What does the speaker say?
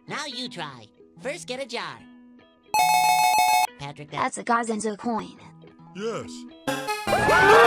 Now you try. First, get a jar. Patrick, That's a Gosenzo coin. Yes.